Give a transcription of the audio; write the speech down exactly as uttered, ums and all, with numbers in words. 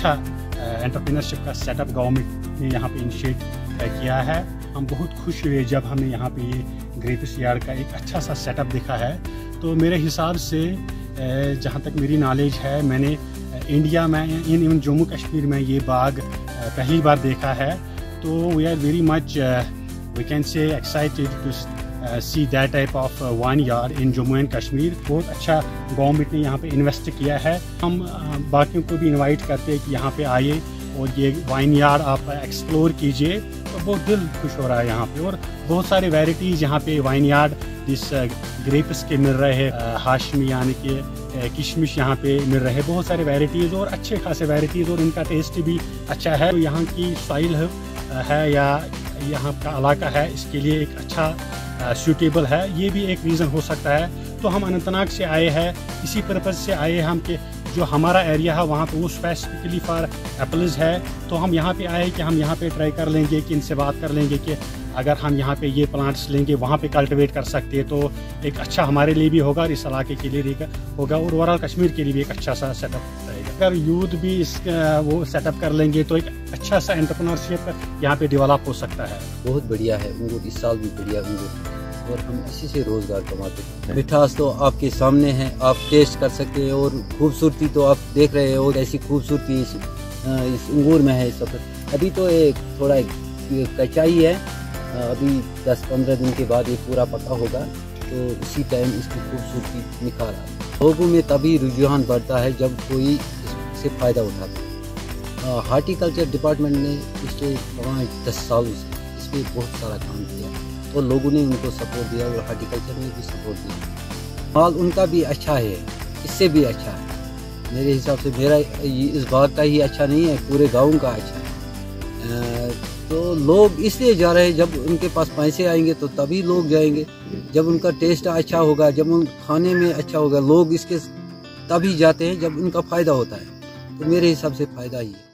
अच्छा एंटरप्रेन्योरशिप का setup government ने यहाँ पे इनिशिएट किया है। हम बहुत खुश हुए जब हमने यहाँ पे ये ग्रेप्स यार्ड का एक अच्छा सा सेटअप देखा है। तो मेरे हिसाब से जहाँ तक मेरी नॉलेज है, मैंने इंडिया में इन इन जम्मू कश्मीर में ये बाग पहली बार देखा है। तो we are very much we can say excited to see that type of vineyard in Jammu and Kashmir. बहुत अच्छा गवर्नमेंट ने यहाँ पे इन्वेस्ट किया है। हम बाकियों को भी इनवाइट करते हैं कि यहाँ पे आइए और ये वाइन यार्ड आप एक्सप्लोर कीजिए। तो बहुत दिल खुश हो रहा है यहाँ पे। और बहुत सारे वैरायटीज़ यहाँ पे वाइन यार्ड जिस ग्रेप्स के मिल रहे हैं, हाशमी यानी कि किशमिश यहाँ पे मिल रहे हैं, बहुत सारे वैरायटीज़ और अच्छे खासे वैरायटीज़, और इनका टेस्ट भी अच्छा है। तो यहाँ की सॉइल है या यहाँ का इलाका है, इसके लिए एक अच्छा सूटेबल है, ये भी एक रीज़न हो सकता है। तो हम अनंतनाग से आए हैं, इसी पर्पज़ से आए हम कि जो हमारा एरिया है वहाँ पे वो स्पेसिफिकली फॉर एप्पल्स है। तो हम यहाँ पे आए कि हम यहाँ पे ट्राई कर लेंगे, कि इनसे बात कर लेंगे कि अगर हम यहाँ पे ये प्लांट्स लेंगे वहाँ पे कल्टिवेट कर सकते हैं, तो एक अच्छा हमारे लिए भी होगा और इस इलाके के लिए भी होगा, और ओवरऑल कश्मीर के लिए भी एक अच्छा सा सेटअप रहेगा। अगर यूथ भी इस वो सेटअप कर लेंगे तो एक अच्छा सा एंटरप्रेन्योरशिप यहाँ पे डेवलप हो सकता है। बहुत बढ़िया है अंगूर, इस साल भी बढ़िया अंगूर, और हम इसी से रोजगार कमाते हैं। मिठास तो आपके सामने है, आप टेस्ट कर सकते हैं, और खूबसूरती तो आप देख रहे हो, ऐसी खूबसूरती इस, इस अंगूर में है। इस वक्त अभी तो एक थोड़ा कच्चाई है, अभी दस पंद्रह दिन के बाद ये पूरा पका होगा, तो इसी टाइम इसकी खूबसूरती निखार आता है। लोगों में तभी रुझान बढ़ता है जब कोई इससे फ़ायदा उठाता है। हार्टिकल्चर डिपार्टमेंट ने पिछले पाँच दस सालों से इस पर बहुत सारा काम किया, तो लोगों ने उनको सपोर्ट दिया और हार्टिकल्चर ने भी सपोर्ट दिया। माल उनका भी अच्छा है, इससे भी अच्छा है। मेरे हिसाब से मेरा इस बात का ही अच्छा नहीं है, पूरे गाँव का अच्छा है। तो लोग इसलिए जा रहे हैं, जब उनके पास पैसे आएंगे तो तभी लोग जाएंगे, जब उनका टेस्ट अच्छा होगा, जब उन खाने में अच्छा होगा, लोग इसके तभी जाते हैं जब उनका फ़ायदा होता है। तो मेरे हिसाब से फ़ायदा ही है।